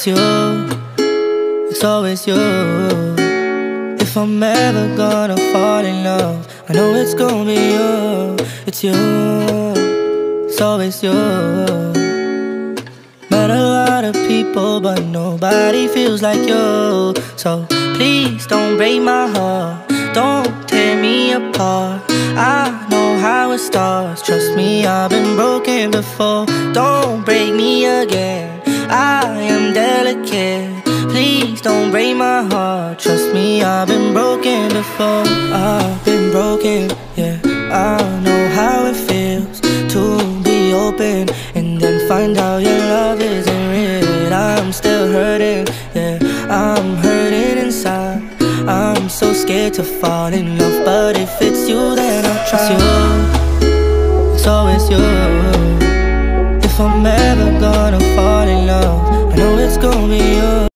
It's you, it's always you. If I'm ever gonna fall in love, I know it's gonna be you. It's you, it's always you. Met a lot of people, but nobody feels like you. So please don't break my heart, don't tear me apart. I know how it starts, trust me, I've been broken before. Don't break me again, I am delicate. Please don't break my heart, trust me, I've been broken before. I've been broken, yeah. I know how it feels to be open and then find out your love isn't real. I'm still hurting, yeah, I'm hurting inside. I'm so scared to fall in love, but if it's you, then I'll try. It's you, it's always you. If I'm ever gonna fall in love, I know it's gonna be you.